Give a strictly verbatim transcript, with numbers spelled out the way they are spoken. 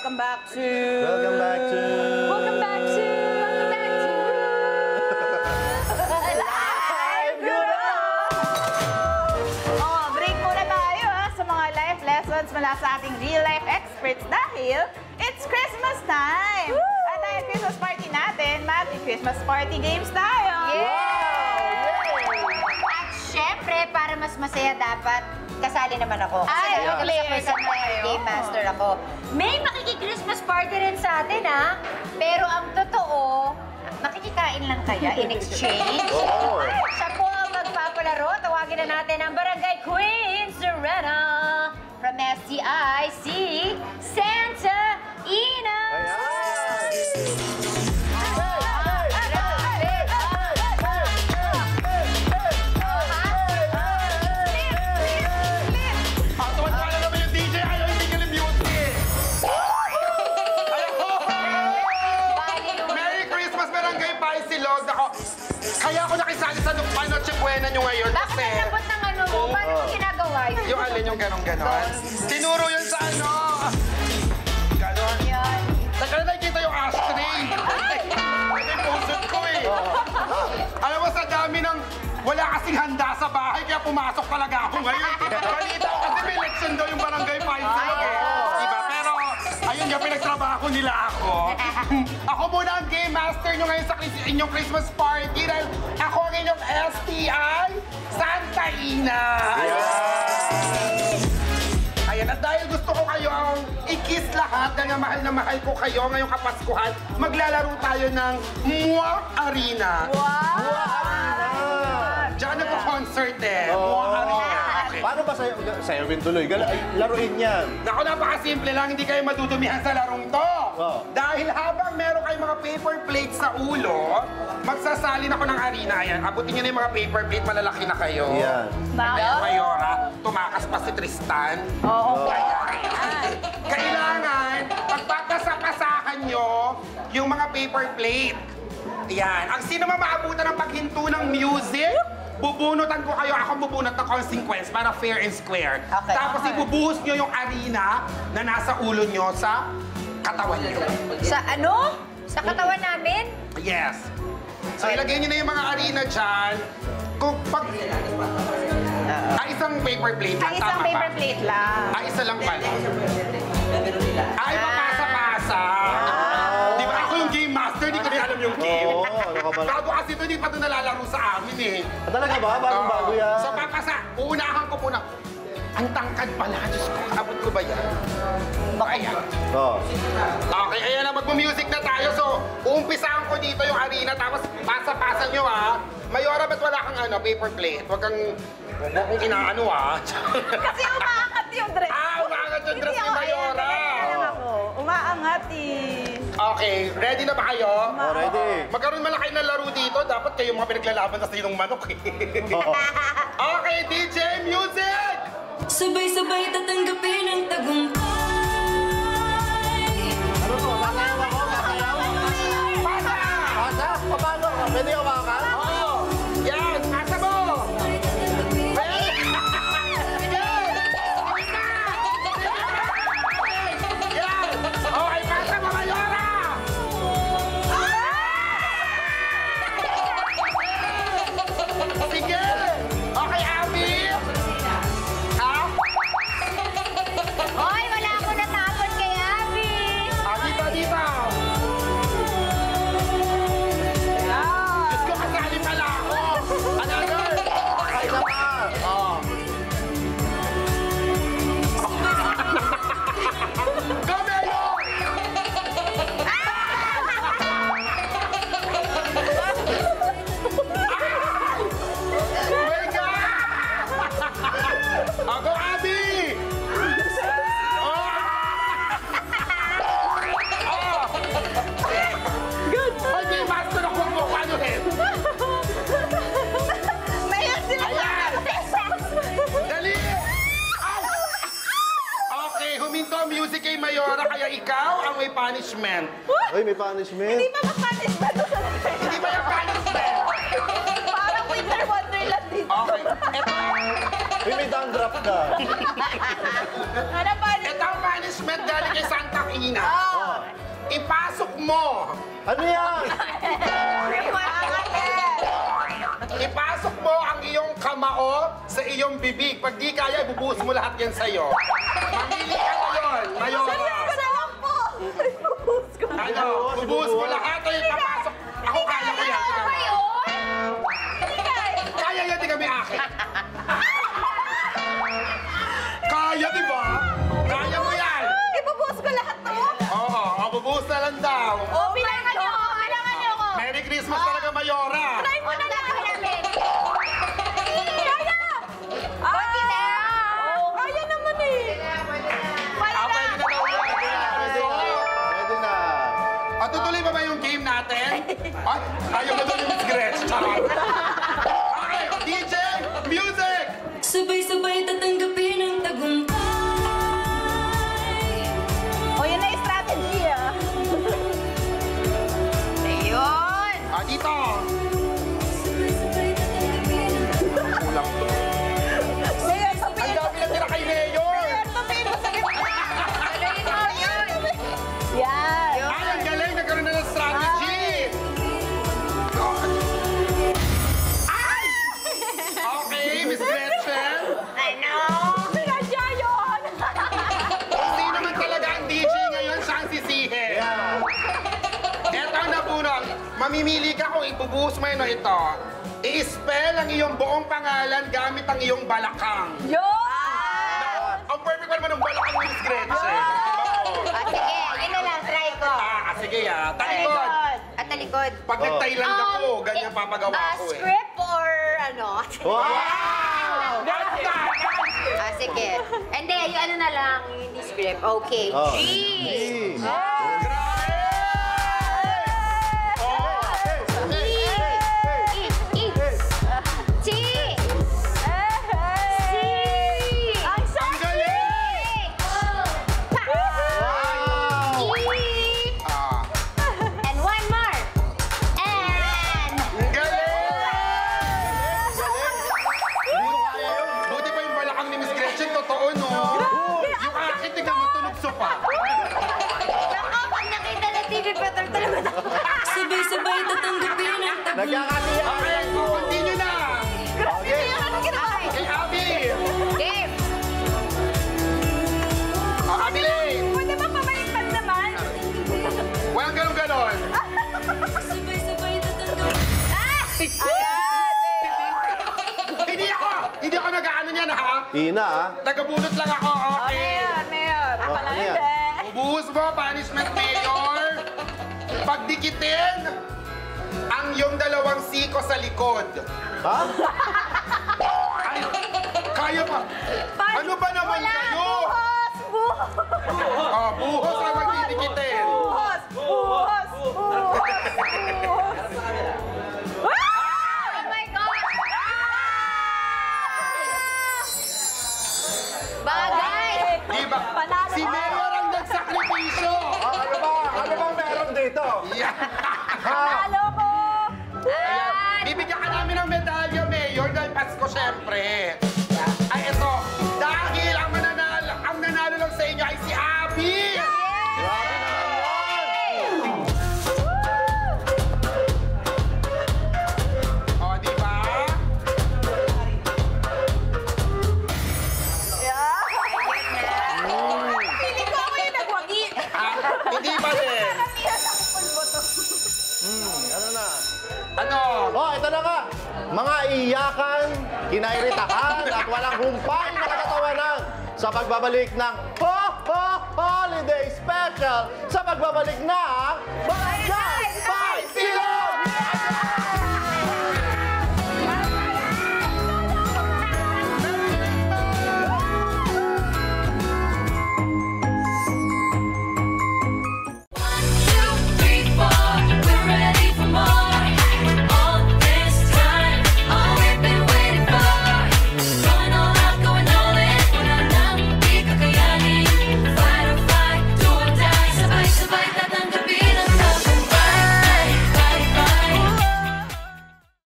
welcome back to... Welcome back to... Welcome back to... Welcome back to... Live Guru! Oh, break muna tayo ha, sa mga life lessons mula sa ating real-life experts dahil it's Christmas time! Woo! At dahil Christmas party natin, mag-Christmas party games tayo! Yeah! At syempre, para mas masaya dapat, kasali naman ako. Kasi Ay, yeah. okay. Ako isang game master ako. May makiki-Christmas party rin sa atin, ha? Pero ang totoo, makikikain lang kaya in exchange? Oo. Siya po ang magpapalaro. Tawagin na natin ang Barangay Queen Serena from S T I, si Santa Ina! Kaya ako nakisali sa Noche Buena nyo ngayon Bakit kasi... ang labot ng ano mo? Paano mo ginagawa yun? Yung alin yung ganon-ganon. Tinuro yun sa ano. Ganon. Yan. Saka na nakikita yung ashtray. Ito yung pusot ko eh. Alam mo, sa dami ng... Wala kasing handa sa bahay, kaya pumasok talaga ako ngayon. Balita ko kasi may election daw yung Barangay Paisilog eh. Diba? Pero, ayun nga, pinagtrabaho nila ako. Ako muna ang game master nyo ngayon sa inyong Christmas party dahil ako ang inyong S T I, Santa Ina. Ayan. Ayan, at dahil gusto ko kayo ang i-kiss lahat dahil mahal na mahal ko kayo ngayong Kapaskuhan, maglalaro tayo ng Muang Arena. Wow! Muang Arena! Diyan nagko-concert eh. Oh. Muang Arena. Okay. Paano ba sa'yo? Sa'yo rin tuloy. Gal ay, laruin yan. Naku, napakasimple lang. Hindi kayo madudumihan sa larong to. Oh. Dahil habang meron kayong mga paper plates sa ulo, magsasalin ako ng arena. Ayan, abutin nyo na yung mga paper plate. Malalaki na kayo. Yan. Ayan, Mayora. Tumakas pa si Tristan. Oo. Ayan. Kailangan, pagpapasapasahan nyo yung mga paper plate. Ayan. Ang sino man maabutan ng paghinto ng music, bubunutan ko kayo. Ako bubunot ng consequence para fair and square. Okay. Tapos ibubuhos nyo yung arena na nasa ulo nyo sa katawan nyo. Sa ano? Sa katawan namin? Yes. So ilagay nyo na yung mga arena dyan. Kung pag... Ah, isang paper plate lang. Ay, isang Tama paper ba? plate lang. Ah, isa lang pala. Ay, papasa-pasa. Di ba ako yung game master, di ko rin alam yung game. Oo, ano ka ba? Bago kasi ito, hindi pa ito nalalaro sa amin eh. Ah, talaga ba? Bagong-bago Oo. yan. So papasa, uunahan ko muna. Ang tangkad pala, Diyos ko, abot ko ba yan? Ayan. Oo. Okay, ayan na, magmu-music na tayo. So, uumpisahan ko dito yung arena, tapos pasa-pasa nyo ha. Mayora, ba't wala kang ano, paper plate? Huwag kang, huwag mo kong inaano ha. Kasi umaangat yung dress. Ah, umaangat yung dress ni Hindi ako, Mayora. ayan, ayan lang ako. Umaangat eh. Okay, ready na ba kayo? Oh, ready. Magkaroon man lang kayo ng laro dito, dapat kayo mga pinaglalaban sa sinong manok eh. Oo. Okay, D J, music! Sabay-sabay tatanggapin ang tagumpay. Ano to? Sasayaw ako? Sasayaw? Pasa! Pasa? Paano? Pwede hawakan? Oo! Yan! Pasa mo! Wait! Sige! Yan! Okay, pasa mo, Mayora! Sige! Okay, Abby! Ha? Hoy, wala ako natapon kay Abby! Ah, dito, dito! Diyos ko, kasali pala ako! Another! Ay, naman! Oh. Go, Melo! My God! Oh, go, Abby! Oh! Oh! Good! Okay, master ako mo paano rin. Mayroon sila. Ayan! Dali! Ay! Okay, huminto ang music kay Mayora, kaya ikaw ang may punishment. Uy, may punishment. Hindi ba makanis ba ito sa Hindi ba yung punishment? Parang winter wonderland dito. Okay, eto. May may dandruff ka. Ano ba? Ito ang punishment galing kay Santa Ina. Oh. Ipasok mo. Ano yan? Ipasok mo ang iyong kamao sa iyong bibig. Pag di kaya, ibubuhos mo lahat yan sa'yo. Mamili ka ngayon, Mayora. Salam po! Ibubuhos ko. Ano, bubuhos mo lahat o ipapasok. Ako kaya ko yan. Kaya yan, di kami akin. Kaya, di ba? Kaya mo yan. Ibubuhos ko lahat to? Oo, oh, bubuhos na lang daw. Oh, bilangan niyo ako! Bilangan niyo ako! Merry Christmas talaga, Mayora. Try mo na lang namin! Kaya! Konti na. Oh, kaya naman eh! Wala Ah, na! pwede na daw. Pwede na. Pwede na. Pwede na. At tutuloy pa ba yung game natin? Ay, ayaw na doon yung Miss Gretch. Charot. Okay, D J, music! Sabay-sabay tatanggapin ang tagumpay. O, yun na yung strategy ah! Ayun. Ah, dito. Sabay-sabay tatanggapin ang tagumpay. Kulang to. Mayor, Ang sabihin mo! dami na tira kay Mayor. Sabihin mo sa gitna! Tuloyin mo yun. Yan! Ay, ang galing. Nagkaroon na ng strategy. Ay! Okay, Miss Gretchen. Ano? Sinadya yun! Kung sino man talaga ang D J ngayon, siya ang sisihe. Eto ang napunong. Mamimili ka kung ibubuhos mo yun o ito. I-spell ang iyong buong pangalan gamit ang iyong balakang. Yun! Ang perfect pa naman ng balakang ni Miss Gretchen. Ah, sige, yun na lang, try ko. Ah, sige ah. Talikod. At talikod. Pag nag-Thailand ako, Um, ganyan eh, papagawa ah, ko eh. script or ano? Wow! Ganda! Ah, sige. Hindi, yung ano na lang, hindi script. Okay. Oh. G. G. Grabe! Oh! E. E. T. C. Ang Ang sarap! galing! Wow! E. Ah, And one more. And. ang galing! Hindi ko kaya yun. Buti pa yung balakang ni Miss Gretchen, totoo no? Yung akin, tingnan mo, tunugso pa. Nako, pag nakita na T V, patol talaga na. Sabay-sabay tatanggapin ang tagumpay. Nagkakasiyahan Okay, yan. so continue na. Okay. Kay Abby. Game. Oh, Abby Lane. Pwede ba pabaliktad naman? Walang ganon-ganon. Sabay-sabay tatanggapin. Hindi ako! Hindi ako nag-ano niyan, ha? Ina, ah. Tagabunot lang ako, okay? Mayor, Mayor! Ako Oh, lang ano yan? hindi! Ubuhos mo, punishment mayor. Pagdikitin ang iyong dalawang siko sa likod. Ha? Ay, kaya pa. Ano ba naman kayo? Buhos! Buhos! Oh, buhos ang magdidikitin. Buhos! Buhos! Buhos! Buhos! Oh my God! Bagay! Di ba? Panalo Si ka. Mayor ang nagsakripisyo. Ah, ano ba? Ano bang meron dito? Yeah. Panalo ko! At Bibigyan ka namin ng medalya, Mayor, dahil Pasko, syempre. Ay, ito. Dahil ang mananalo, ang nanalo lang sa inyo ay si Abby. Grabe naman yan. O, di ba? Feeling ko ako yung nagwagi! Ah, hindi ba din? Karamihan ako pulbo to. Ano na? Ano? Oh, ito na nga. Mga iyakan, kinairitahan at walang humpay na katatawanan sa pagbabalik ng Ho Ho Holiday Special sa pagbabalik ng Barangay